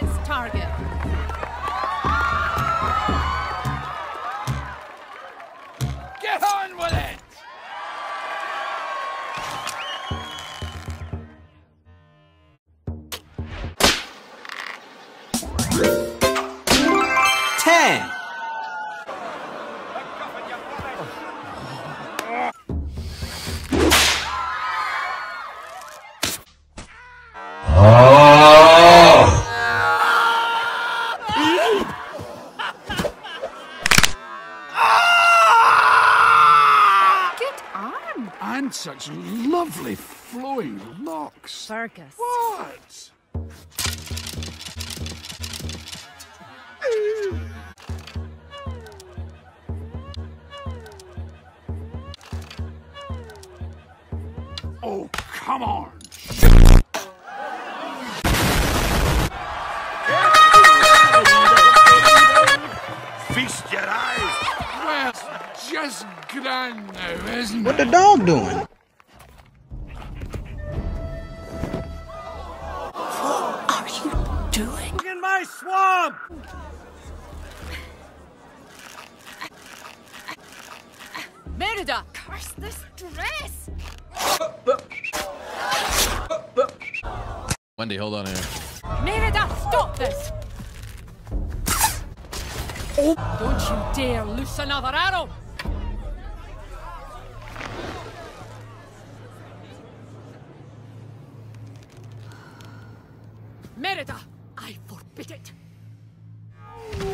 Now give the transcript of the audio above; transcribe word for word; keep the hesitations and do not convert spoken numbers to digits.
its target. Get on with it! Ten. And such lovely flowing locks. Fergus. What? Oh, come on. Feast your eyes. Well, it's just grand now, isn't it? What the dog doing? What are you doing? Look in my swamp. Merida, curse this dress! Wendy, hold on here. Merida, stop this! Oh. Don't you dare loose another arrow! Merida, I forbid it!